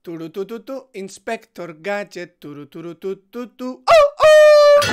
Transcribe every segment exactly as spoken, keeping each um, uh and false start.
Turutututu, Inspector Gadget, turuturutututu. ¡Oh, oh!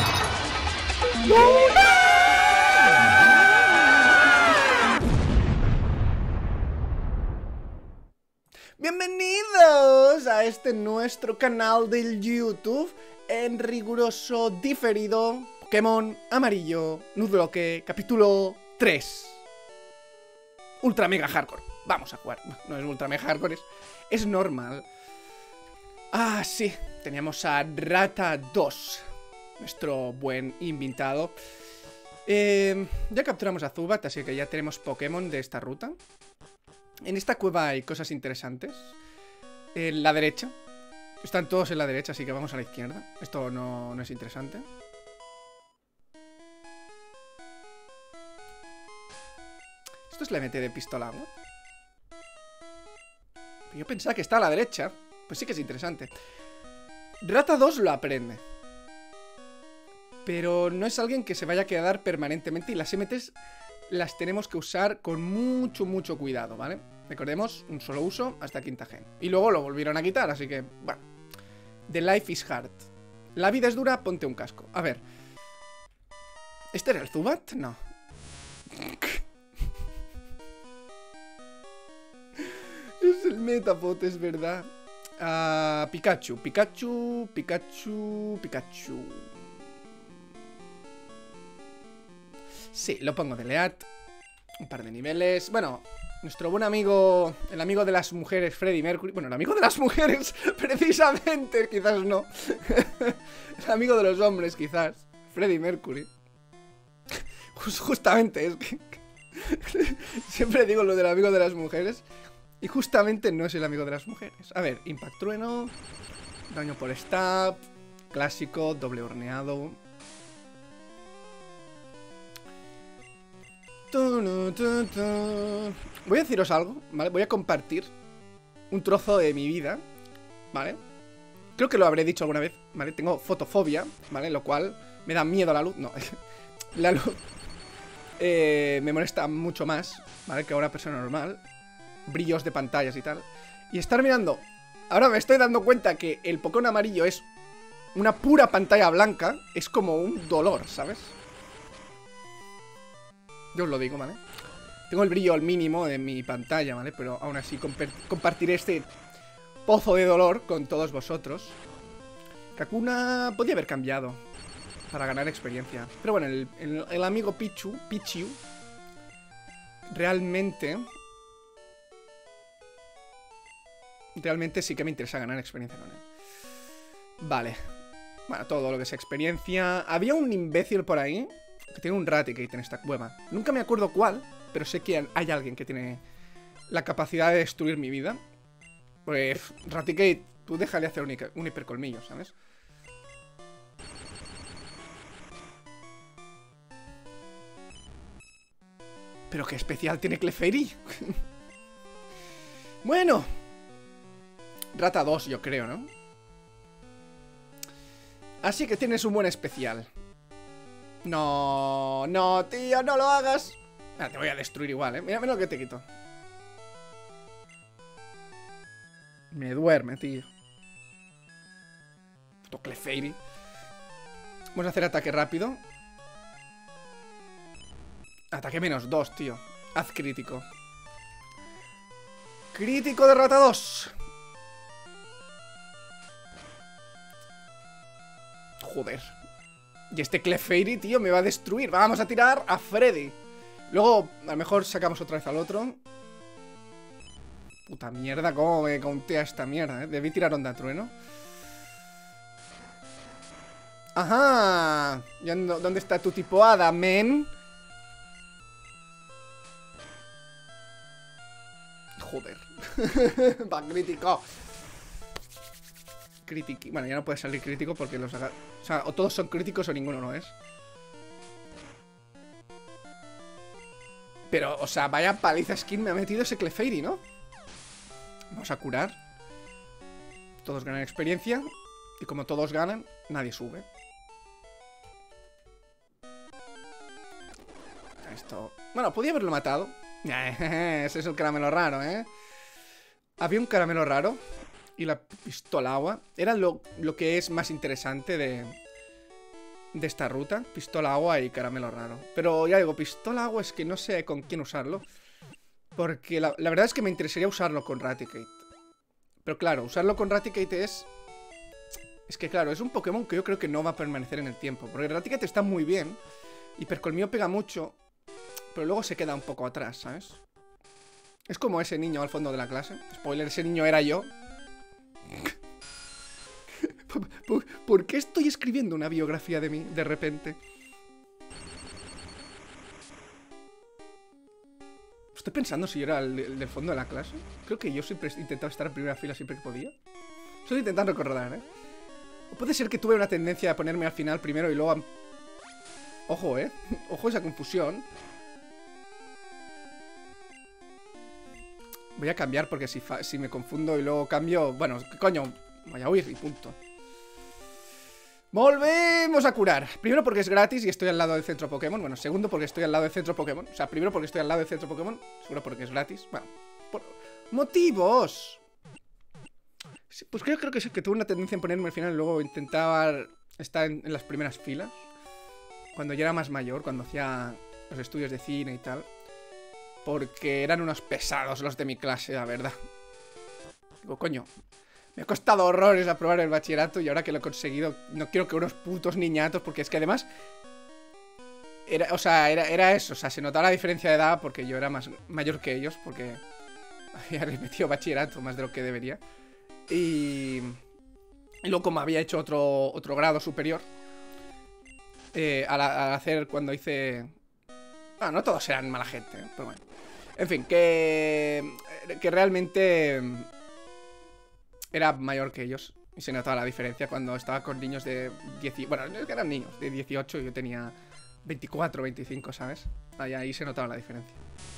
Bienvenidos a este nuestro canal del YouTube en riguroso diferido Pokémon Amarillo Nuzlocke, capítulo tres. Ultra Mega Hardcore. Vamos a jugar. No es Ultra Mega Hardcore, es, es normal. Ah, sí. Teníamos a Rata dos, nuestro buen invitado. Eh, ya capturamos a Zubat, así que ya tenemos Pokémon de esta ruta. En esta cueva hay cosas interesantes. En la derecha. Están todos en la derecha, así que vamos a la izquierda. Esto no, no es interesante. ¿Esto es la M T de pistola agua? Yo pensaba que está a la derecha. Pues sí que es interesante. Rata dos lo aprende, pero no es alguien que se vaya a quedar permanentemente. Y las M Ts las tenemos que usar con mucho, mucho cuidado, ¿vale? Recordemos, un solo uso hasta quinta gen. Y luego lo volvieron a quitar, así que, bueno. The life is hard. La vida es dura, ponte un casco. A ver. ¿Este era el Zubat? No. Es el Metapod, es verdad. Uh, Pikachu, Pikachu, Pikachu, Pikachu. Sí, lo pongo de Leat. Un par de niveles. Bueno, nuestro buen amigo, el amigo de las mujeres, Freddie Mercury. Bueno, el amigo de las mujeres, precisamente, quizás no. El amigo de los hombres, quizás. Freddie Mercury. Just, justamente, es que siempre digo lo del amigo de las mujeres. Y justamente no es el amigo de las mujeres. A ver, Impact Trueno, daño por stab, clásico, doble horneado. Voy a deciros algo, ¿vale? Voy a compartir un trozo de mi vida, ¿vale? Creo que lo habré dicho alguna vez, ¿vale? Tengo fotofobia, ¿vale? Lo cual me da miedo a la luz. No, la luz eh, me molesta mucho más, ¿vale? Que a una persona normal. Brillos de pantallas y tal. Y estar mirando. Ahora me estoy dando cuenta que el Pokémon amarillo es una pura pantalla blanca. Es como un dolor, ¿sabes? Yo os lo digo, ¿vale? Tengo el brillo al mínimo en mi pantalla, ¿vale? Pero aún así compartiré este pozo de dolor con todos vosotros. Kakuna podía haber cambiado para ganar experiencia. Pero bueno, el, el, el amigo Pichu, Pichu realmente... Realmente sí que me interesa ganar experiencia con él. Vale. Bueno, todo lo que sea experiencia. Había un imbécil por ahí que tiene un Raticate en esta cueva. Nunca me acuerdo cuál, pero sé que hay alguien que tiene la capacidad de destruir mi vida. Pues, Raticate, tú déjale hacer un, un hipercolmillo, ¿sabes? Pero qué especial tiene Clefairy. Bueno. Rata dos, yo creo, ¿no? Así que tienes un buen especial. No, no, tío, no lo hagas. Ah, te voy a destruir igual, ¿eh? Mira, mira lo que te quito. Me duerme, tío. Puto Clefairy. Vamos a hacer ataque rápido. Ataque menos dos, tío. Haz crítico. Crítico de Rata dos. Joder. Y este Clefairy, tío, me va a destruir. Vamos a tirar a Freddy. Luego, a lo mejor sacamos otra vez al otro. Puta mierda, cómo me contea esta mierda, ¿eh? Debí tirar Onda Trueno. Ajá. ¿Dónde está tu tipo hada, men? Joder. Va, crítico. Crítico. Bueno, ya no puede salir crítico porque los haga... O sea, o todos son críticos o ninguno no es. Pero, o sea, vaya paliza skin me ha metido ese Clefairy, ¿no? Vamos a curar. Todos ganan experiencia. Y como todos ganan, nadie sube. Esto... Bueno, podía haberlo matado. Ese es el caramelo raro, ¿eh? Había un caramelo raro y la pistola agua eran lo, lo que es más interesante de, de esta ruta. Pistola agua y caramelo raro. Pero ya digo, pistola agua es que no sé con quién usarlo. Porque la, la verdad es que me interesaría usarlo con Raticate. Pero claro, usarlo con Raticate es... Es que claro, es un Pokémon que yo creo que no va a permanecer en el tiempo. Porque Raticate está muy bien. Hipercolmillo pega mucho. Pero luego se queda un poco atrás, ¿sabes? Es como ese niño al fondo de la clase. Spoiler, ese niño era yo. ¿Por, ¿Por qué estoy escribiendo una biografía de mí de repente? Estoy pensando si yo era el, el del fondo de la clase. Creo que yo siempre intentaba estar en primera fila siempre que podía. Estoy intentando recordar, ¿eh? O puede ser que tuve una tendencia a ponerme al final primero y luego... A... Ojo, ¿eh? Ojo esa confusión. Voy a cambiar porque si, si me confundo y luego cambio... Bueno, ¿qué coño? Voy a huir y punto. Volvemos a curar. Primero porque es gratis y estoy al lado del centro Pokémon. Bueno, segundo porque estoy al lado del centro Pokémon. O sea, primero porque estoy al lado del centro Pokémon. Seguro porque es gratis. Bueno, por... motivos. Pues creo, creo que, que tuve una tendencia en ponerme al final y luego intentaba estar en, en las primeras filas. Cuando ya era más mayor, cuando hacía los estudios de cine y tal. Porque eran unos pesados los de mi clase, la verdad. Digo, coño, me ha costado horrores aprobar el bachillerato y ahora que lo he conseguido, no quiero que unos putos niñatos, porque es que además... Era, o sea, era, era eso, o sea, se notaba la diferencia de edad porque yo era más mayor que ellos, porque había repetido bachillerato más de lo que debería. Y, y luego como había hecho otro, otro grado superior, eh, al, al hacer cuando hice... Ah, no todos eran mala gente, ¿eh? Pero bueno. En fin, que, que realmente era mayor que ellos. Y se notaba la diferencia cuando estaba con niños de diez... Bueno, eran niños de dieciocho y yo tenía veinticuatro, veinticinco, ¿sabes? Ahí, ahí se notaba la diferencia.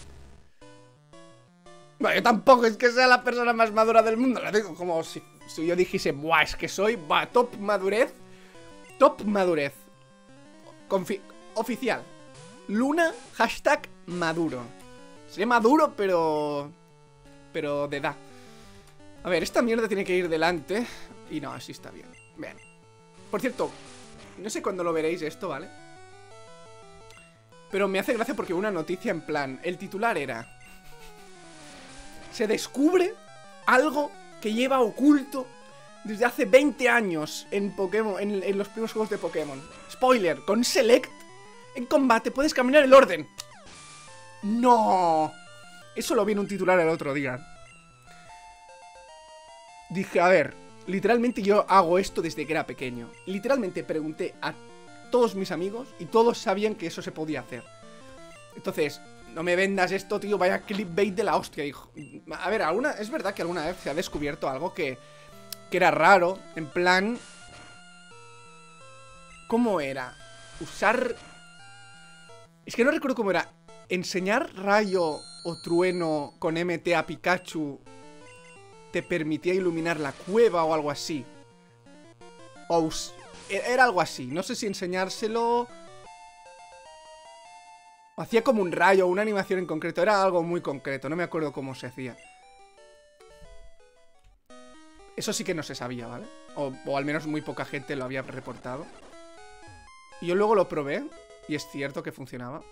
Bueno, yo tampoco es que sea la persona más madura del mundo. Lo digo como si, si yo dijese, buah, es que soy, va, top madurez. Top madurez. Confi oficial. Luna, hashtag maduro. Sería maduro, pero... Pero de edad. A ver, esta mierda tiene que ir delante. Y no, así está bien. Bien. Por cierto, no sé cuándo lo veréis esto, ¿vale? Pero me hace gracia porque una noticia en plan... El titular era... Se descubre algo que lleva oculto desde hace veinte años en Pokémon, en, en los primeros juegos de Pokémon. Spoiler, con Select, en combate puedes cambiar el orden. ¡No! Eso lo vi en un titular el otro día. Dije, a ver, literalmente yo hago esto desde que era pequeño. Literalmente pregunté a todos mis amigos y todos sabían que eso se podía hacer. Entonces... No me vendas esto, tío, vaya clickbait de la hostia, hijo. A ver, alguna, es verdad que alguna vez se ha descubierto algo que, que era raro. En plan... ¿Cómo era? Usar... Es que no recuerdo cómo era. Enseñar rayo o trueno con M T a Pikachu te permitía iluminar la cueva o algo así. O era algo así. No sé si enseñárselo... Hacía como un rayo, una animación en concreto. Era algo muy concreto, no me acuerdo cómo se hacía. Eso sí que no se sabía, ¿vale? O, o al menos muy poca gente lo había reportado. Y yo luego lo probé y es cierto que funcionaba.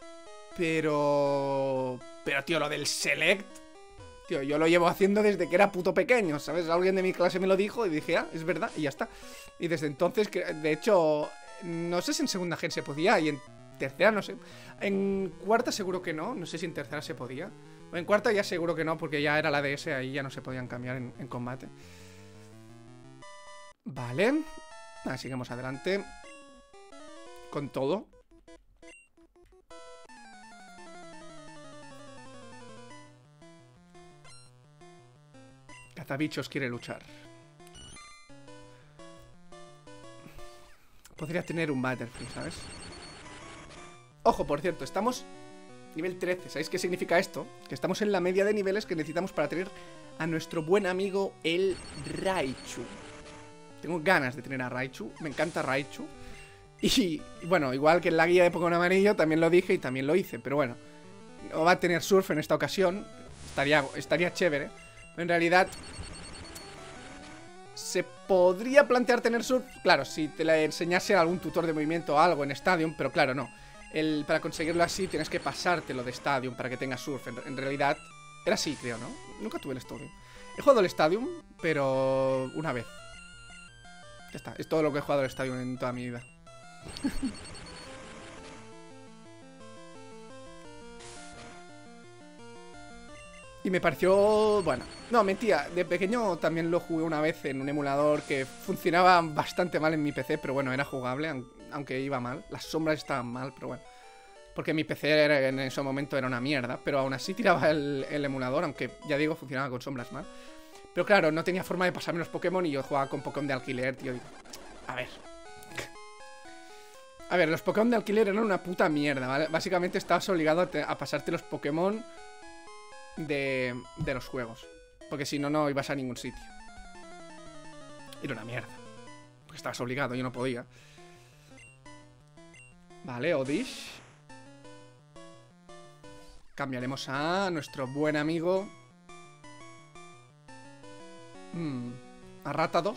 Pero... Pero, tío, lo del Select... Tío, yo lo llevo haciendo desde que era puto pequeño, ¿sabes? Alguien de mi clase me lo dijo y dije, ah, es verdad, y ya está. Y desde entonces, que, de hecho... No sé si en segunda gen se podía y en... Tercera no sé. En cuarta seguro que no. No sé si en tercera se podía. En cuarta ya seguro que no, porque ya era la D S. Ahí ya no se podían cambiar en, en combate. Vale. Ahora sigamos adelante. Con todo. Cazabichos quiere luchar. Podría tener un Butterfree, ¿sabes? Ojo, por cierto, estamos nivel trece. ¿Sabéis qué significa esto? Que estamos en la media de niveles que necesitamos para tener a nuestro buen amigo el Raichu. Tengo ganas de tener a Raichu. Me encanta Raichu. Y, y bueno, igual que en la guía de Pokémon Amarillo también lo dije y también lo hice. Pero bueno, no va a tener Surf en esta ocasión. Estaría, estaría chévere. Pero en realidad podría plantear tener surf. Claro, si te le enseñase algún tutor de movimiento o algo en Stadium, pero claro, no. El, para conseguirlo así tienes que pasártelo de Stadium para que tengas surf. En, en realidad, era así, creo, ¿no? Nunca tuve el Stadium. He jugado el Stadium, pero una vez. Ya está, es todo lo que he jugado el Stadium en toda mi vida. Y me pareció... bueno, no, mentira. De pequeño también lo jugué una vez en un emulador que funcionaba bastante mal en mi P C, pero bueno, era jugable, aunque iba mal. Las sombras estaban mal, pero bueno. Porque mi P C era, en ese momento era una mierda, pero aún así tiraba el, el emulador, aunque ya digo, funcionaba con sombras mal. Pero claro, no tenía forma de pasarme los Pokémon y yo jugaba con Pokémon de alquiler, tío. Digo, a ver... A ver, los Pokémon de alquiler eran una puta mierda, ¿vale? Básicamente estabas obligado a, te, a pasarte los Pokémon... De, de los juegos. Porque si no, no ibas a ningún sitio. Era una mierda. Porque estabas obligado, yo no podía. Vale, Odish. Cambiaremos a nuestro buen amigo hmm, a Rata dos.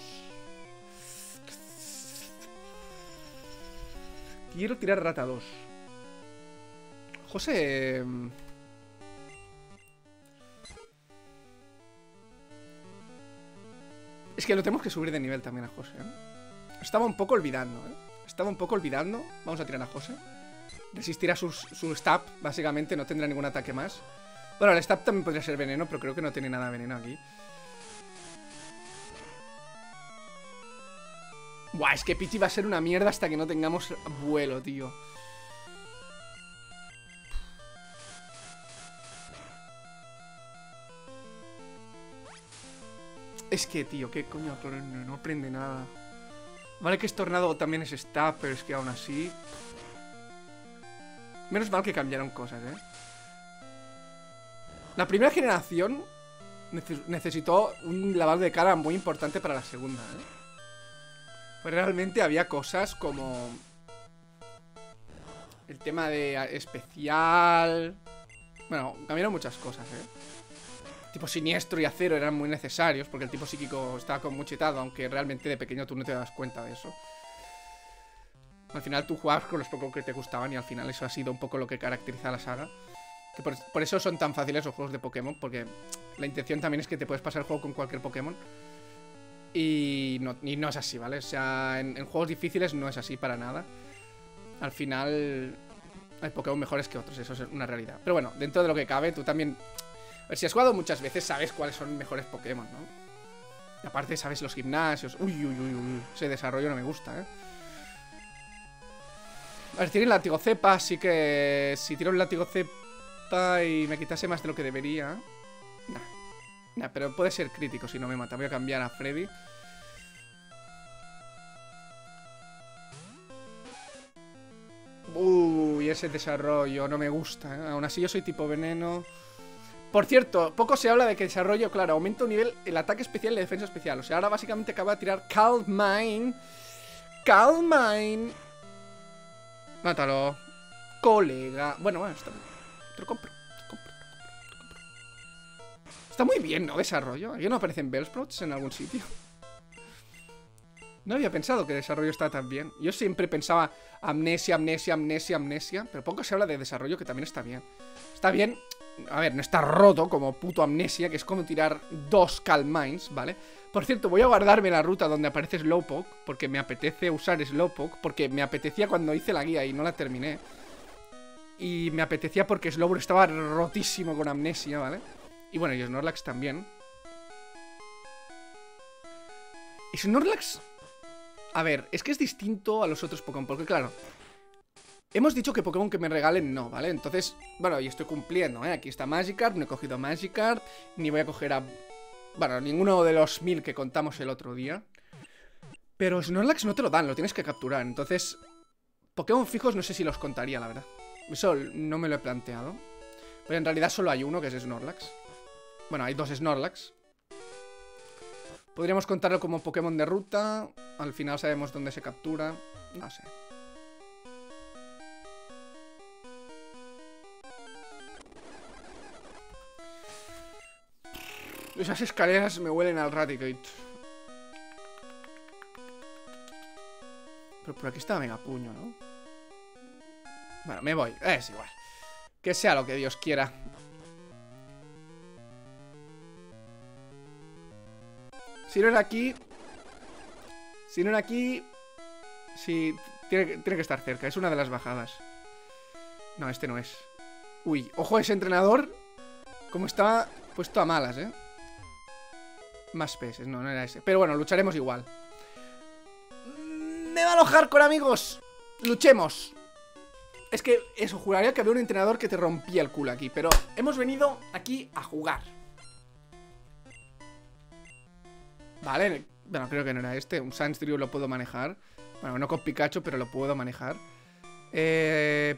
Quiero tirar Rata dos. José... Es que lo tenemos que subir de nivel también a José, ¿eh? Estaba un poco olvidando, ¿eh? Estaba un poco olvidando. Vamos a tirar a José. Resistirá su, su stab, básicamente. No tendrá ningún ataque más. Bueno, el stab también podría ser veneno, pero creo que no tiene nada de veneno aquí. Buah, es que Pidgey va a ser una mierda hasta que no tengamos vuelo, tío. Es que, tío, qué coño, no, no aprende nada. Vale que es Tornado también es Stab, pero es que aún así... Menos mal que cambiaron cosas, ¿eh? La primera generación neces necesitó un lavado de cara muy importante para la segunda, ¿eh? Pues realmente había cosas como... el tema de especial... Bueno, cambiaron muchas cosas, ¿eh? Tipo siniestro y acero eran muy necesarios porque el tipo psíquico estaba como muy chetado, aunque realmente de pequeño tú no te das cuenta de eso. Al final tú jugabas con los Pokémon que te gustaban y al final eso ha sido un poco lo que caracteriza a la saga. Que por, por eso son tan fáciles los juegos de Pokémon, porque la intención también es que te puedes pasar el juego con cualquier Pokémon. Y no, y no es así, ¿vale? O sea, en, en juegos difíciles no es así para nada. Al final hay Pokémon mejores que otros, eso es una realidad. Pero bueno, dentro de lo que cabe, tú también... A ver, si has jugado muchas veces, sabes cuáles son mejores Pokémon, ¿no? Y aparte, sabes los gimnasios. Uy, uy, uy, uy. Ese desarrollo no me gusta, ¿eh? A ver, tiene el látigo cepa, así que... Si tiro el látigo cepa y me quitase más de lo que debería... Nah. Nah, pero puede ser crítico si no me mata. Voy a cambiar a Freddy. Uy, ese desarrollo no me gusta, ¿eh? Aún así yo soy tipo veneno... Por cierto, poco se habla de que desarrollo, claro, aumenta un nivel el ataque especial y la defensa especial. O sea, ahora básicamente acaba de tirar Calm Mind. Calm Mind. Mátalo. Colega. Bueno, bueno, está bien. Te lo compro. Te lo compro, te lo compro, te lo compro. Está muy bien, ¿no? Desarrollo. ¿Aquí no aparecen Bellsprouts en algún sitio? No había pensado que el desarrollo está tan bien. Yo siempre pensaba amnesia, amnesia, amnesia, amnesia. Pero poco se habla de desarrollo, que también está bien. Está bien... A ver, no está roto como puto amnesia, que es como tirar dos Calm Minds, ¿vale? Por cierto, voy a guardarme la ruta donde aparece Slowpoke, porque me apetece usar Slowpoke, porque me apetecía cuando hice la guía y no la terminé. Y me apetecía porque Slowbro estaba rotísimo con amnesia, ¿vale? Y bueno, y Snorlax también. Y Snorlax... A ver, es que es distinto a los otros Pokémon, porque claro... Hemos dicho que Pokémon que me regalen no, ¿vale? Entonces, bueno, y estoy cumpliendo, ¿eh? Aquí está Magikarp, no he cogido Magikarp, ni voy a coger a... Bueno, ninguno de los mil que contamos el otro día. Pero Snorlax no te lo dan, lo tienes que capturar. Entonces, Pokémon fijos no sé si los contaría, la verdad. Eso no me lo he planteado. Pero en realidad solo hay uno, que es Snorlax. Bueno, hay dos Snorlax. Podríamos contarlo como Pokémon de ruta. Al final sabemos dónde se captura. No sé. Esas escaleras me huelen al Raticate. Pero por aquí estaba Megapuño, ¿no? Bueno, me voy, es igual. Que sea lo que Dios quiera. Si no era aquí... Si no era aquí... Sí, tiene, tiene que estar cerca. Es una de las bajadas. No, este no es. Uy, ojo a ese entrenador. Como estaba puesto a malas, ¿eh? Más peces, no, no era ese. Pero bueno, lucharemos igual. Me va a alojar con amigos. Luchemos. Es que, eso, juraría que había un entrenador que te rompía el culo aquí. Pero hemos venido aquí a jugar. Vale, bueno, creo que no era este. Un Sandstream lo puedo manejar. Bueno, no con Pikachu, pero lo puedo manejar. Eh...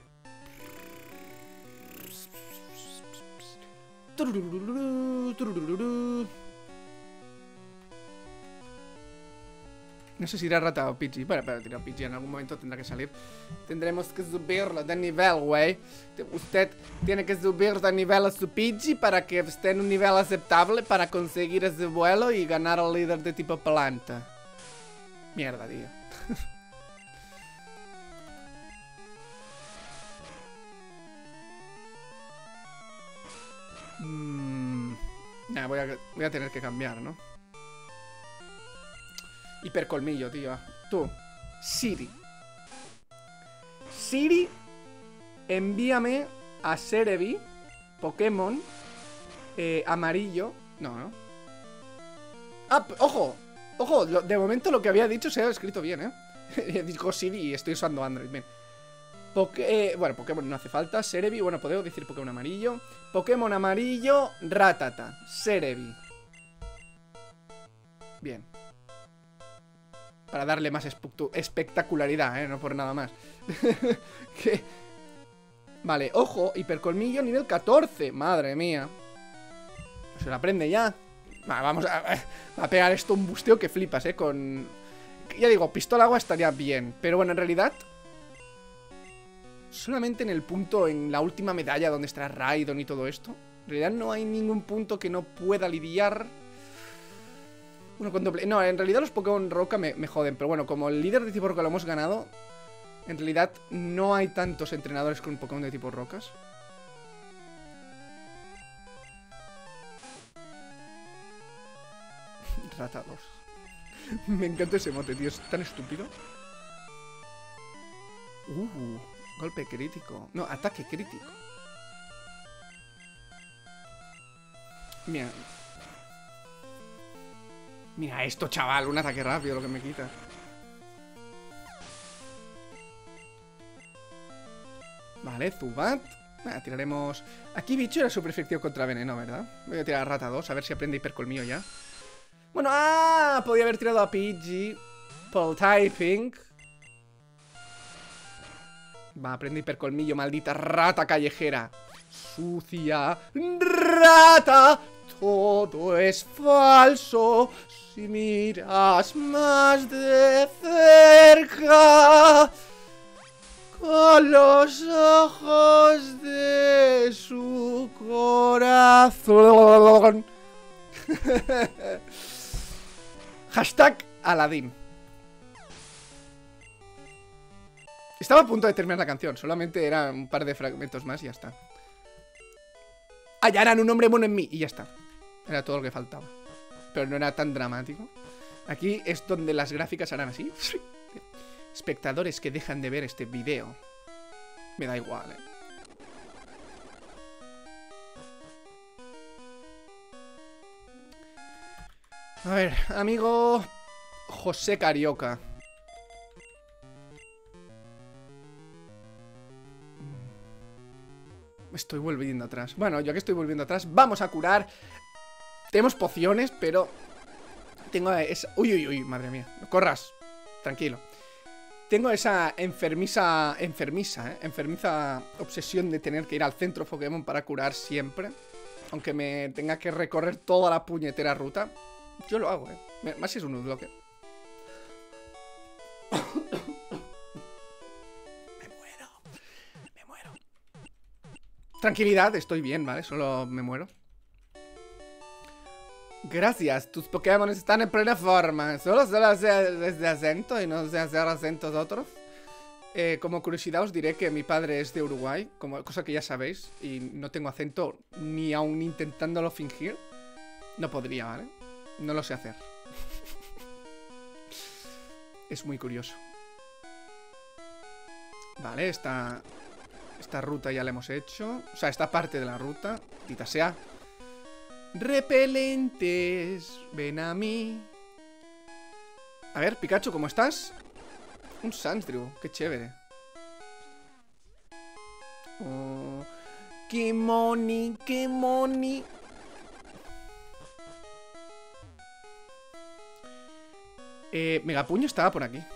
No sé si irá Rata o Pidgey. Bueno, pero tirar Pidgey en algún momento tendrá que salir. Tendremos que subirlo de nivel, güey. Usted tiene que subir de nivel a su Pidgey para que esté en un nivel aceptable para conseguir ese vuelo y ganar al líder de tipo planta. Mierda, tío. mm, nah, voy, a, voy a tener que cambiar, ¿no? Hipercolmillo, tío. Tú, Siri. Siri, envíame a Serebii, Pokémon eh, amarillo. No, no. Ah, ojo. Ojo, lo, de momento lo que había dicho se ha escrito bien, ¿eh? Digo Siri y estoy usando Android, bien. Poké, eh, bueno, Pokémon no hace falta. Serebii, bueno, podemos decir Pokémon amarillo. Pokémon amarillo, Rattata. Serebii. Bien. Para darle más espectacularidad, ¿eh? No por nada más. ¿Qué? Vale, ojo, hipercolmillo nivel catorce. Madre mía. Se lo aprende ya. Vale, vamos a, a pegar esto un busteo que flipas, ¿eh? Con... Ya digo, pistola agua estaría bien. Pero bueno, en realidad... Solamente en el punto, en la última medalla donde está Raidon y todo esto. En realidad no hay ningún punto que no pueda lidiar... Bueno, con doble... No, en realidad los Pokémon Roca me, me joden. Pero bueno, como el líder de tipo Roca lo hemos ganado, en realidad no hay tantos entrenadores con Pokémon de tipo Rocas. Rata dos. Me encanta ese mote, tío. Es tan estúpido. Uh, golpe crítico. No, ataque crítico. Mira. Mira esto, chaval, un ataque rápido lo que me quita. Vale, Zubat. Ah, tiraremos... Aquí bicho era súper efectivo contra veneno, ¿verdad? Voy a tirar a Rata dos, a ver si aprende hipercolmillo ya. Bueno, ah, podía haber tirado a Pidgey por typing. Va, aprende hipercolmillo, maldita rata callejera. Sucia rata. Todo es falso si miras más de cerca, con los ojos de su corazón. Hashtag Aladdin. Estaba a punto de terminar la canción, solamente eran un par de fragmentos más y ya está. Hallarán un hombre bueno en mí y ya está. Era todo lo que faltaba. Pero no era tan dramático. Aquí es donde las gráficas harán así. Espectadores que dejan de ver este video. Me da igual, eh. A ver, amigo José Carioca. Estoy volviendo atrás. Bueno, ya que estoy volviendo atrás, vamos a curar. Tenemos pociones, pero tengo esa... Uy, uy, uy, madre mía. No corras, tranquilo. Tengo esa enfermiza... Enfermiza, ¿eh? Enfermiza obsesión de tener que ir al centro Pokémon para curar siempre. Aunque me tenga que recorrer toda la puñetera ruta. Yo lo hago, ¿eh? Más si es un Nuzlocke. Me muero. Me muero. Tranquilidad, estoy bien, ¿vale? Solo me muero. Gracias, tus Pokémon están en plena forma. Solo se hace desde acento y no se hacer acentos otros. Eh, como curiosidad os diré que mi padre es de Uruguay, como, cosa que ya sabéis, y no tengo acento ni aún intentándolo fingir. No podría, ¿vale? No lo sé hacer. Es muy curioso. Vale, esta, esta ruta ya la hemos hecho. O sea, esta parte de la ruta, quita sea. Repelentes, ven a mí. A ver, Pikachu, ¿cómo estás? Un Sandshrew, qué chévere. Oh, qué moni, qué moni. Eh, Megapuño estaba por aquí.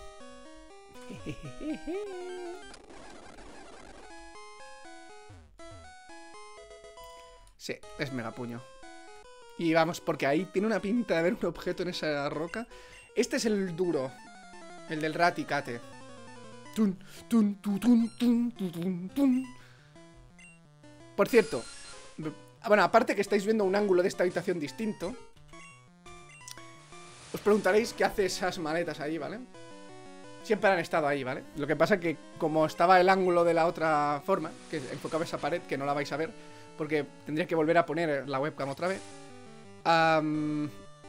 Sí, es Megapuño. Y vamos, porque ahí tiene una pinta de haber un objeto en esa roca. Este es el duro. El del Raticate. Tun, tun, tun, tun, tun, tun, tun. Por cierto, bueno, aparte que estáis viendo un ángulo de esta habitación distinto, os preguntaréis qué hace esas maletas ahí, ¿vale? Siempre han estado ahí, ¿vale? Lo que pasa que como estaba el ángulo de la otra forma, que enfocaba esa pared, que no la vais a ver, porque tendría que volver a poner la webcam otra vez. Um,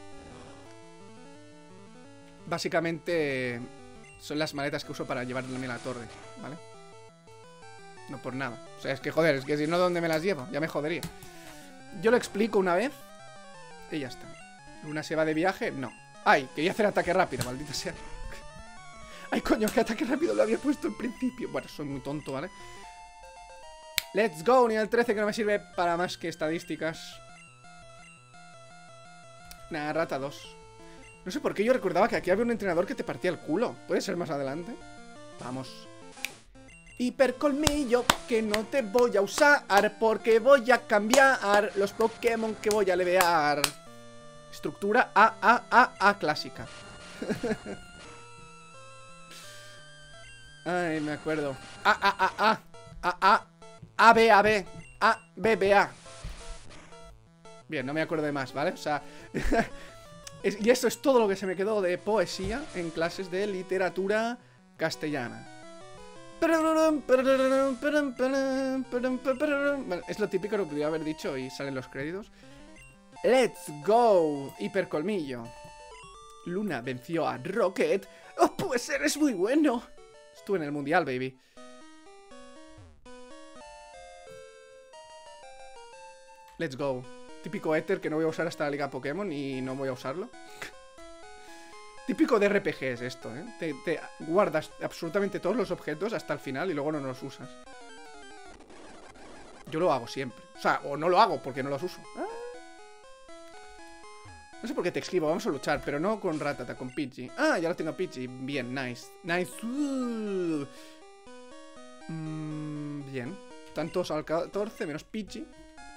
básicamente son las maletas que uso para llevarme a la torre, ¿vale? No por nada. O sea, es que joder, es que si no, ¿dónde me las llevo? Ya me jodería. Yo lo explico una vez y ya está. ¿Luna se va de viaje? No. Ay, quería hacer ataque rápido, maldita sea. Ay, coño, que ataque rápido lo había puesto al principio. Bueno, soy muy tonto, ¿vale? Let's go, nivel trece, que no me sirve para más que estadísticas. Nah, rata dos. No sé por qué yo recordaba que aquí había un entrenador que te partía el culo. ¿Puede ser más adelante? Vamos. Hipercolmillo, que no te voy a usar porque voy a cambiar los Pokémon que voy a levear. Estructura A, A, A, A clásica. Ay, me acuerdo. A, A, A, A. A, A. A, B, A, B. A, B, B, A. Bien, no me acuerdo de más, ¿vale? O sea... y eso es todo lo que se me quedó de poesía en clases de literatura castellana. Bueno, es lo típico que podría haber dicho y salen los créditos. Let's go. Hipercolmillo. Luna venció a Rocket. Oh, pues eres muy bueno. Estuve en el mundial, baby. Let's go. Típico éter que no voy a usar hasta la Liga Pokémon y no voy a usarlo. Típico de R P G es esto, ¿eh? Te, te guardas absolutamente todos los objetos hasta el final y luego no los usas. Yo lo hago siempre. O sea, o no lo hago porque no los uso. Ah. No sé por qué te escribo, vamos a luchar, pero no con Rattata, con Pidgey. Ah, ya lo tengo a Pidgey. Bien, nice. Nice. Uh. Mm, bien. Tantos al catorce menos Pidgey.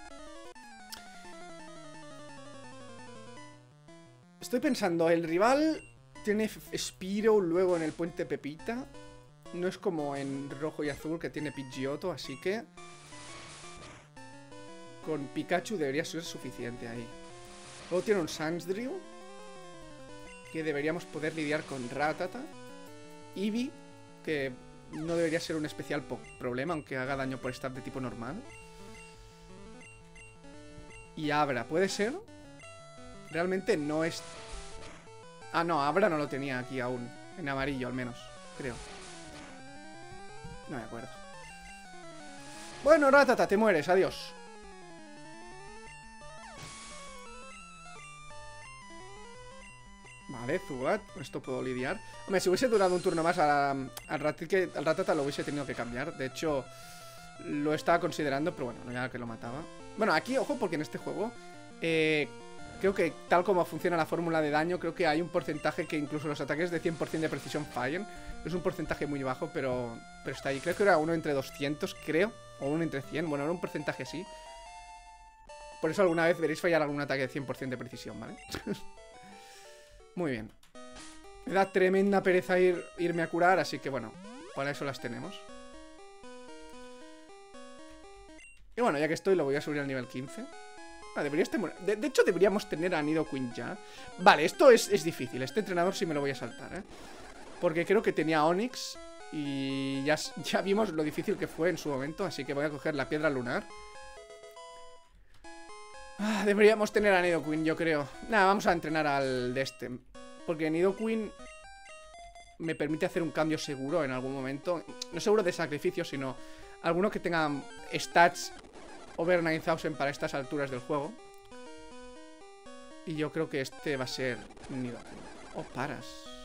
Estoy pensando, el rival tiene Spiro luego en el puente Pepita. No es como en rojo y azul que tiene Pidgeotto, así que con Pikachu debería ser suficiente ahí. Luego tiene un Sandshrew que deberíamos poder lidiar con Rattata. Eevee, que no debería ser un especial problema, aunque haga daño por stab de tipo normal. Y Abra, ¿puede ser? Realmente no es... Ah, no, Abra no lo tenía aquí aún. En amarillo, al menos, creo. No me acuerdo. Bueno, Rattata, te mueres, adiós. Vale, Zubat, con esto puedo lidiar. Hombre, si hubiese durado un turno más al Rattata lo hubiese tenido que cambiar. De hecho, lo estaba considerando, pero bueno, ya que lo mataba. Bueno, aquí, ojo, porque en este juego eh, creo que tal como funciona la fórmula de daño, creo que hay un porcentaje que incluso los ataques de cien por cien de precisión fallen. Es un porcentaje muy bajo, pero, pero está ahí. Creo que era uno entre doscientos, creo, o uno entre cien. Bueno, era un porcentaje así. Por eso alguna vez veréis fallar algún ataque de cien por cien de precisión, ¿vale? Muy bien. Me da tremenda pereza ir, irme a curar, así que bueno, para eso las tenemos. Y bueno, ya que estoy, lo voy a subir al nivel quince. Ah, deberías tener... de, de hecho, deberíamos tener a Nidoqueen ya. Vale, esto es, es difícil. Este entrenador sí me lo voy a saltar, ¿eh? Porque creo que tenía Onix. Y ya, ya vimos lo difícil que fue en su momento. Así que voy a coger la piedra lunar. Ah, deberíamos tener a Nidoqueen, yo creo. Nada, vamos a entrenar al de este. Porque Nidoqueen me permite hacer un cambio seguro en algún momento. No seguro de sacrificio, sino alguno que tenga stats over nueve mil para estas alturas del juego. Y yo creo que este va a ser Nidoqueen. Oh, paras.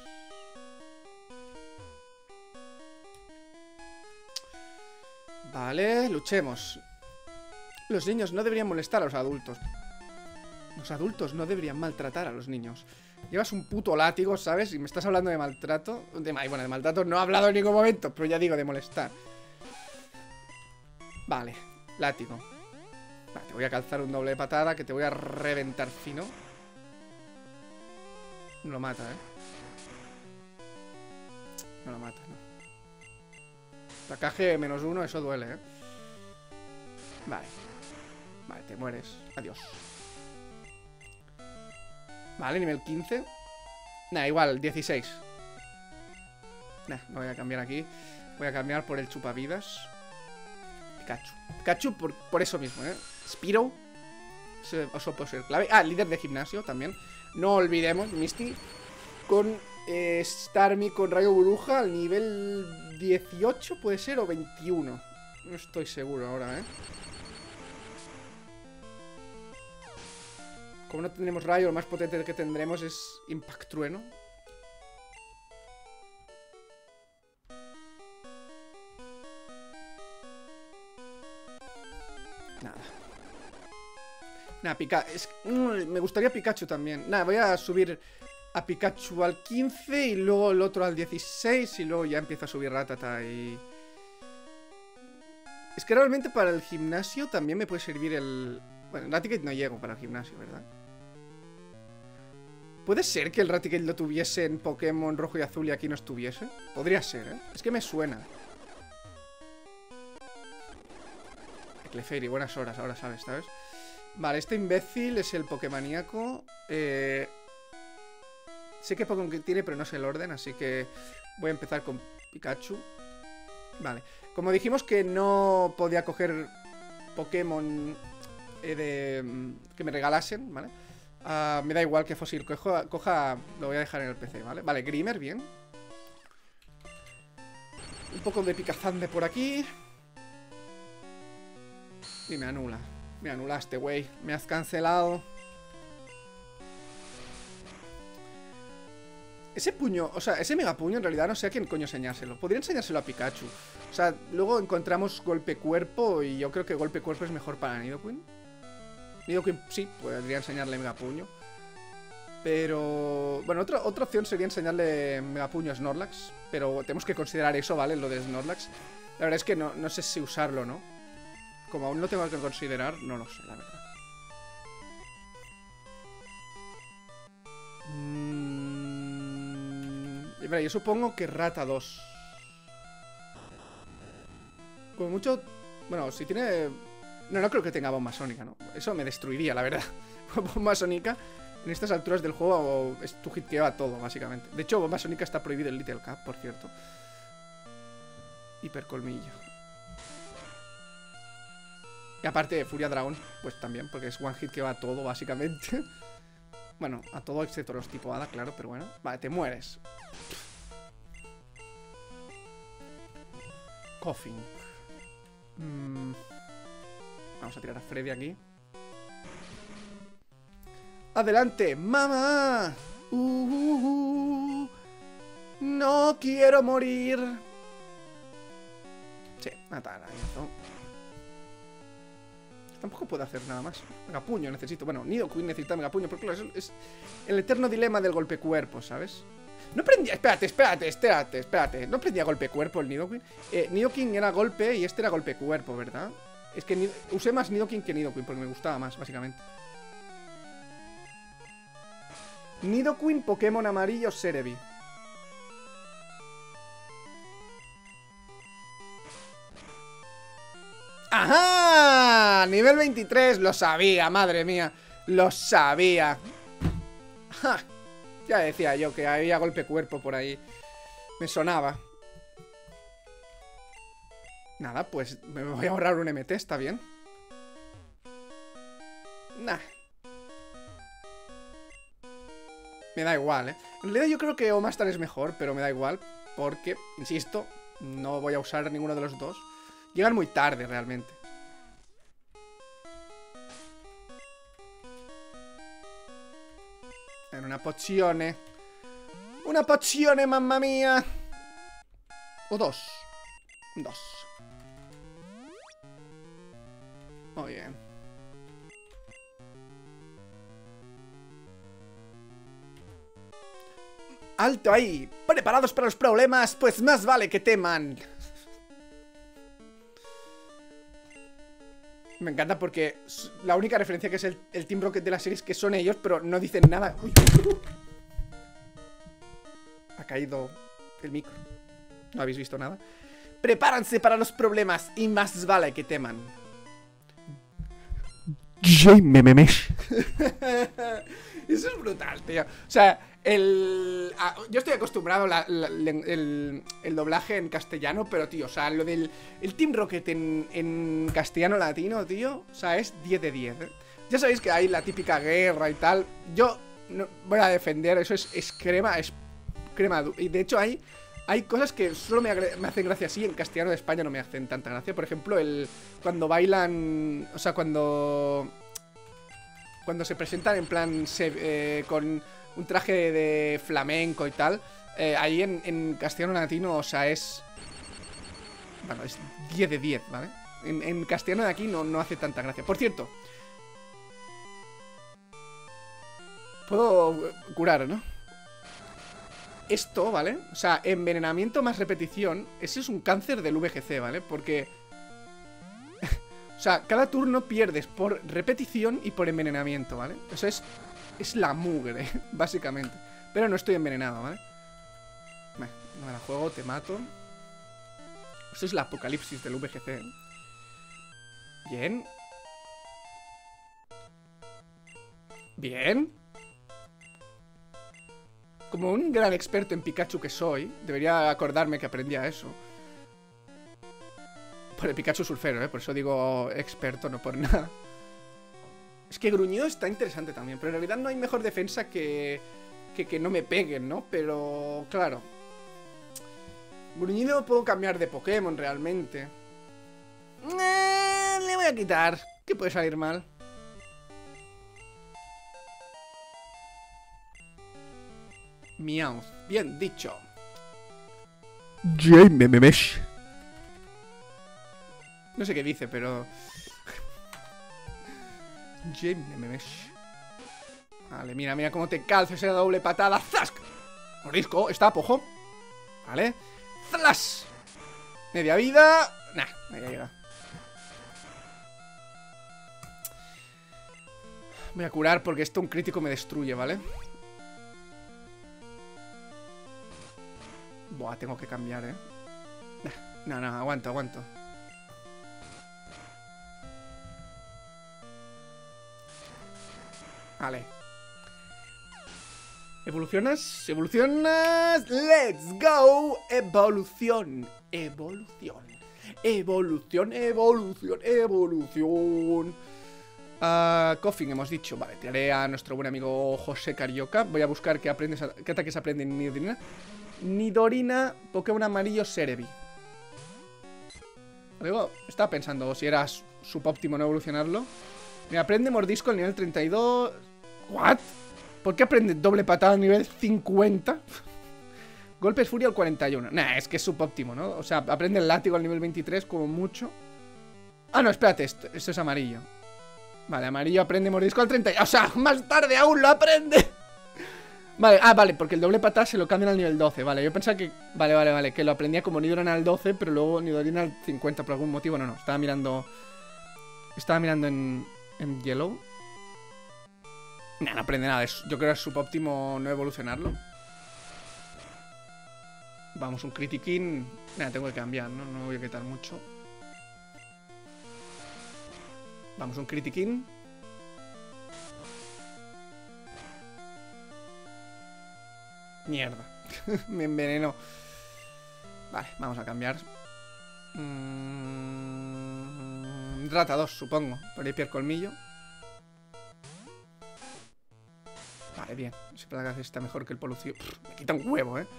Vale, luchemos. Los niños no deberían molestar a los adultos. Los adultos no deberían maltratar a los niños. Llevas un puto látigo, ¿sabes? Y me estás hablando de maltrato. De, bueno, de maltrato no he hablado en ningún momento, pero ya digo, de molestar. Vale, látigo. Vale, te voy a calzar un doble de patada que te voy a reventar fino. No lo mata, ¿eh? No lo mata, no. Placaje menos uno, eso duele, ¿eh? Vale. Vale, te mueres. Adiós. Vale, nivel quince. Nah, igual, dieciséis. Nah, no voy a cambiar aquí. Voy a cambiar por el chupavidas. Pikachu. Pikachu por, por eso mismo, ¿eh? Spiro. Eso puede ser clave. Ah, líder de gimnasio también. No olvidemos, Misty. Con eh, Starmie con rayo burbuja al nivel dieciocho, puede ser, o veintiuno. No estoy seguro ahora, ¿eh? Como no tendremos rayo, lo más potente que tendremos es Impact Trueno. Nada. Nada, Pikachu. Es... Mm, me gustaría Pikachu también. Nada, voy a subir a Pikachu al quince y luego el otro al dieciséis y luego ya empieza a subir Rattata y... Es que realmente para el gimnasio también me puede servir el... Bueno, el Raticate no llego para el gimnasio, ¿verdad? ¿Puede ser que el Raticate lo tuviese en Pokémon rojo y azul y aquí no estuviese? Podría ser, ¿eh? Es que me suena. Clefairy, buenas horas, ahora sabes, ¿sabes? Vale, este imbécil es el Pokémoníaco. Eh... Sé qué Pokémon que tiene, pero no sé el orden, así que voy a empezar con Pikachu. Vale. Como dijimos que no podía coger Pokémon eh, de... que me regalasen, ¿vale? Uh, me da igual que Fossil coja, coja... Lo voy a dejar en el P C, ¿vale? Vale, Grimer, bien. Un poco de Picazande por aquí. Y me anula. Me anulaste, güey. Me has cancelado. Ese puño, o sea, ese megapuño en realidad no sé a quién coño enseñárselo. Podría enseñárselo a Pikachu. O sea, luego encontramos golpe cuerpo y yo creo que golpe cuerpo es mejor para Nidoqueen. Nidoqueen sí, podría enseñarle megapuño. Pero... Bueno, otra, otra opción sería enseñarle megapuño a Snorlax. Pero tenemos que considerar eso, ¿vale? Lo de Snorlax. La verdad es que no, no sé si usarlo, ¿no? Como aún no tengo que considerar, no lo sé, la verdad. Mmm... Y vale, yo supongo que Rata dos. Como mucho... Bueno, si tiene... No, no creo que tenga bomba sónica, ¿no? Eso me destruiría, la verdad. Bomba sónica en estas alturas del juego es tu hit que va todo, básicamente. De hecho, bomba sónica está prohibido en Little Cup, por cierto. Hipercolmillo. Y aparte, Furia Dragón, pues también, porque es one hit que va a todo, básicamente. Bueno, a todo excepto los tipo hada, claro, pero bueno. Vale, te mueres. Coughing. Mm. Vamos a tirar a Freddy aquí. ¡Adelante, mamá! Uh, uh, uh. ¡No quiero morir! Sí, atarañazo. Tampoco puedo hacer nada más. Megapuño necesito. Bueno, Nidoqueen necesita megapuño, porque claro, es, es el eterno dilema del golpe cuerpo, ¿sabes? No prendía... Espérate, espérate, espérate, espérate. No prendía golpe cuerpo el Nidoqueen. Eh, Nidoqueen era golpe y este era golpe cuerpo, ¿verdad? Es que usé más Nidoqueen que Nidoqueen porque me gustaba más, básicamente. Nidoqueen, Pokémon amarillo, Serebii. ¡Ajá! nivel veintitrés. Lo sabía, madre mía. Lo sabía. Ja. Ya decía yo que había golpe cuerpo por ahí. Me sonaba. Nada, pues me voy a ahorrar un M T, está bien. Nah. Me da igual, eh. En realidad yo creo que Omastar es mejor, pero me da igual. Porque, insisto, no voy a usar ninguno de los dos. Llegan muy tarde, realmente. En una pozione. Una pozione, mamma mia. O dos. Dos. Muy bien. ¡Alto ahí! ¿Preparados para los problemas? Pues más vale que teman. Me encanta porque la única referencia que es el, el Team Rocket de la serie es que son ellos, pero no dicen nada. Uy. Ha caído el micro. No habéis visto nada. Prepárense para los problemas y más vale que teman. Eso es brutal, tío. O sea, el... Ah, yo estoy acostumbrado a el, el doblaje en castellano, pero, tío, o sea, lo del el Team Rocket en, en castellano latino, tío, o sea, es diez de diez, ¿eh? Ya sabéis que hay la típica guerra y tal. Yo no, voy a defender, eso es, es crema, es crema. Y de hecho hay, hay cosas que solo me, me hacen gracia así, en castellano de España no me hacen tanta gracia. Por ejemplo, el cuando bailan, o sea, cuando... Cuando se presentan en plan se, eh, con un traje de, de flamenco y tal, eh, ahí en, en castellano latino, o sea, es... Bueno, es diez de diez, ¿vale? En, en castellano de aquí no, no hace tanta gracia. Por cierto, puedo curar, ¿no? Esto, ¿vale? O sea, envenenamiento más repetición. Ese es un cáncer del V G C, ¿vale? Porque... O sea, cada turno pierdes por repetición y por envenenamiento, ¿vale? Eso es... Es la mugre, básicamente. Pero no estoy envenenado, ¿vale? Bueno, no me la juego, te mato. Esto es la apocalipsis del V G C. Bien. Bien. Como un gran experto en Pikachu que soy, debería acordarme que aprendía eso. Por el Pikachu surfero, ¿eh? Por eso digo experto, no por nada. Es que Gruñido está interesante también, pero en realidad no hay mejor defensa que que, que no me peguen, ¿no? Pero, claro, Gruñido puedo cambiar de Pokémon realmente. Eh, le voy a quitar. ¿Qué puede salir mal? Meowth, bien dicho. Jamememesh. No sé qué dice, pero... Jamememesh. Vale, mira, mira cómo te calza esa doble patada. ¡Zask! Mordisco, está, pojo. Vale. ¡Zlas! Media vida. Nah, media vida. Voy a curar porque esto un crítico me destruye, ¿vale? Buah, tengo que cambiar, ¿eh? No, no, aguanto, aguanto. Vale. ¿Evolucionas? ¿Evolucionas? ¡Let's go! Evolución. Evolución. Evolución, evolución, evolución. Uh, Coffin, hemos dicho. Vale, tiraré a nuestro buen amigo José Carioca. Voy a buscar qué, aprendes a, qué ataques aprende en Nidorina. Nidorina, Pokémon amarillo, Serebii. Luego, estaba pensando si era subóptimo no evolucionarlo. Me aprende mordisco al nivel treinta y dos. ¿What? ¿Por qué aprende doble patada al nivel cincuenta? Golpes furia al cuarenta y uno. Nah, es que es subóptimo, ¿no? O sea, aprende el látigo al nivel veintitrés como mucho. Ah, no, espérate, esto, esto es amarillo. Vale, amarillo aprende mordisco al treinta. O sea, más tarde aún lo aprende. Vale, ah, vale, porque el doble patada se lo cambian al nivel doce. Vale, yo pensaba que... Vale, vale, vale, que lo aprendía como Nidorina al doce, pero luego Nidorina al cincuenta por algún motivo. No, no, estaba mirando... Estaba mirando en... En Yellow. Nah, no aprende nada. Es, yo creo que es subóptimo no evolucionarlo. Vamos, un critiquín. Nah, tengo que cambiar, ¿no? No voy a quitar mucho. Vamos, un critiquín. Mierda. Me envenenó. Vale, vamos a cambiar. Mm, rata dos, supongo. Por ahí pier colmillo. Vale, bien. Ese plaga está mejor que el polucio. Pff, me quita un huevo, eh.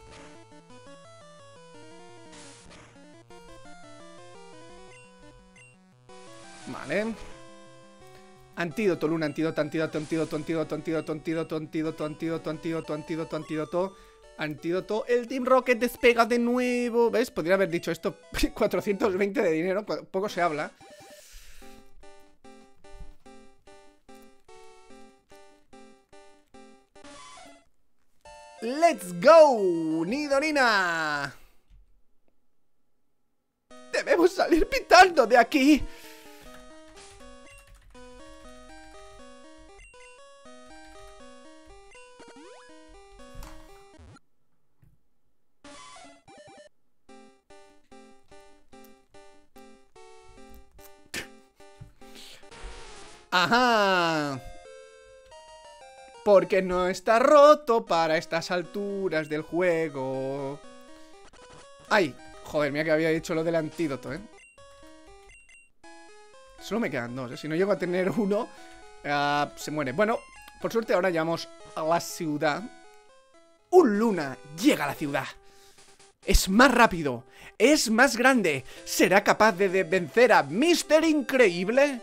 Vale. Antídoto, luna, antídoto, antídoto, antídoto, antídoto, antídoto, antídoto, antídoto, antídoto, antídoto, antídoto, antídoto, antídoto. El Team Rocket despega de nuevo. ¿Ves? Podría haber dicho esto. cuatrocientos veinte de dinero. Poco se habla. ¡Let's go! ¡Nidorina! ¡Debemos salir pitando de aquí! ¡Ajá! Porque no está roto para estas alturas del juego. ¡Ay! Joder, mira que había dicho lo del antídoto, ¿eh? Solo me quedan dos, ¿eh? Si no llego a tener uno, uh, se muere. Bueno, por suerte ahora llegamos a la ciudad. Un Luna llega a la ciudad. Es más rápido, es más grande. ¿Será capaz de, de vencer a míster Increíble?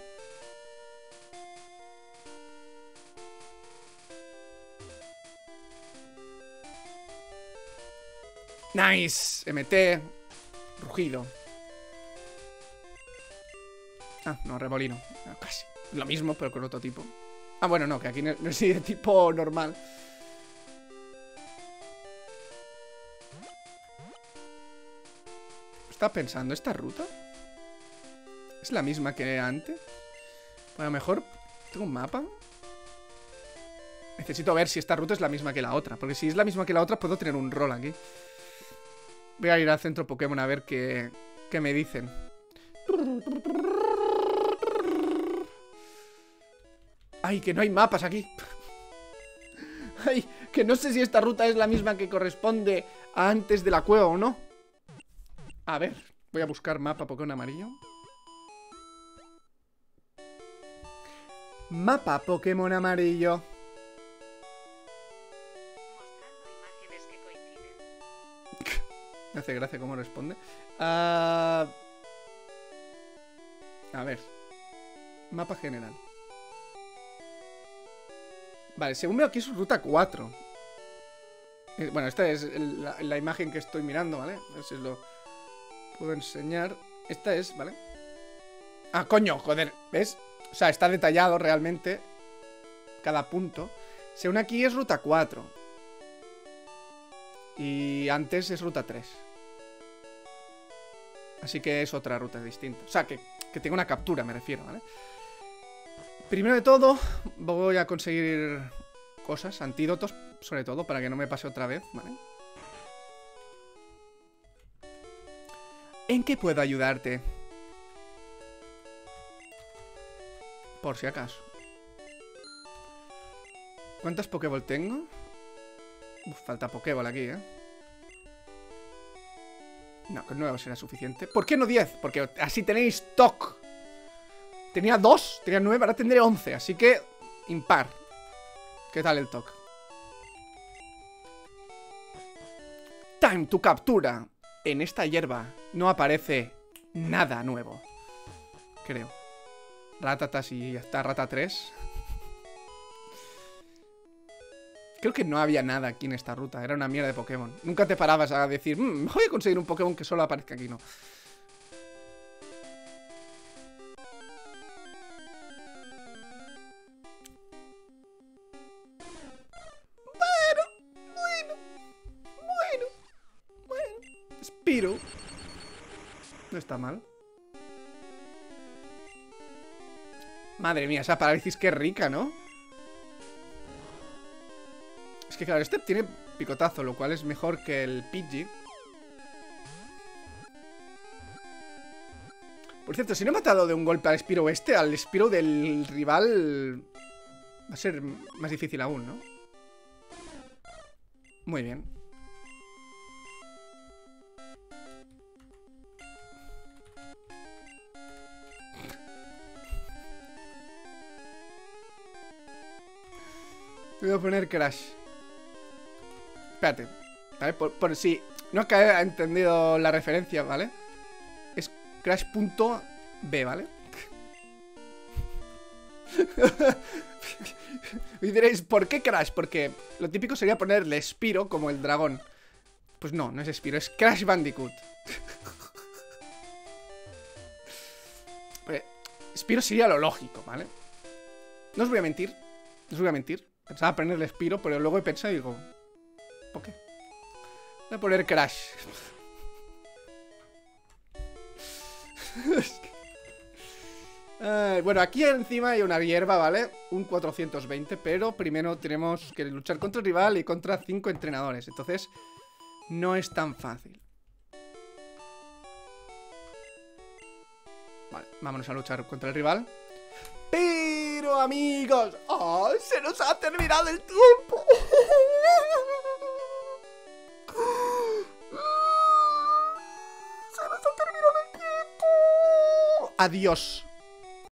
Nice, M T. Rugido. Ah, no, remolino. Ah, casi. Lo mismo, pero con otro tipo. Ah, bueno, no, que aquí no, no es de tipo normal. Estaba pensando, ¿esta ruta es la misma que antes? A lo mejor tengo un mapa. Necesito ver si esta ruta es la misma que la otra, porque si es la misma que la otra puedo tener un rol aquí. Voy a ir al centro Pokémon a ver qué, qué me dicen. Ay, que no hay mapas aquí. Ay, que no sé si esta ruta es la misma que corresponde a antes de la cueva o no. A ver, voy a buscar mapa Pokémon amarillo. Mapa Pokémon amarillo. Me hace gracia cómo responde. Uh... A ver. Mapa general. Vale, según veo aquí es ruta cuatro. Eh, bueno, esta es la, la imagen que estoy mirando, ¿vale? A ver si os lo puedo enseñar. Esta es, ¿vale? Ah, coño, joder, ¿ves? O sea, está detallado realmente cada punto. Según aquí es ruta cuatro. Y antes es ruta tres. Así que es otra ruta distinta. O sea, que, que tengo una captura, me refiero, ¿vale? Primero de todo, voy a conseguir cosas, antídotos, sobre todo, para que no me pase otra vez, ¿vale? ¿En qué puedo ayudarte? Por si acaso. ¿Cuántas Pokéball tengo? Uf, falta Pokéball aquí, ¿eh? No, con nueve será suficiente. ¿Por qué no diez? Porque así tenéis stock. Tenía dos, tenía nueve, ahora tendré once. Así que, impar. ¿Qué tal el toque? Time to captura. En esta hierba no aparece nada nuevo. Creo. Ratatas y ya está, Rata tres. Creo que no había nada aquí en esta ruta. Era una mierda de Pokémon. Nunca te parabas a decir, mmm, voy a conseguir un Pokémon que solo aparezca aquí, no. Bueno, bueno, bueno, bueno. Spiro. No está mal. Madre mía, esa parálisis qué rica, ¿no? Es que claro, este tiene picotazo, lo cual es mejor que el Pidgey. Por cierto, si no he matado de un golpe al Spiro este, al Spiro del rival va a ser más difícil aún, ¿no? Muy bien. Voy a poner Crash. Espérate, ¿vale? Por, por si no es que haya entendido la referencia, ¿vale? Es Crash.b, ¿vale? Y diréis, ¿por qué Crash? Porque lo típico sería ponerle Spiro como el dragón. Pues no, no es Spiro, es Crash Bandicoot. Pues, Spiro sería lo lógico, ¿vale? No os voy a mentir, no os voy a mentir. Pensaba ponerle Spiro, pero luego he pensado y digo, ¿por qué? Voy a poner Crash. Uh, bueno, aquí encima hay una hierba, ¿vale? Un cuatrocientos veinte, pero primero tenemos que luchar contra el rival y contra cinco entrenadores. Entonces, no es tan fácil. Vale, vámonos a luchar contra el rival. Pero, amigos, ¡oh! ¡Se nos ha terminado el tiempo! ¡Se nos ha terminado el tiempo! Adiós.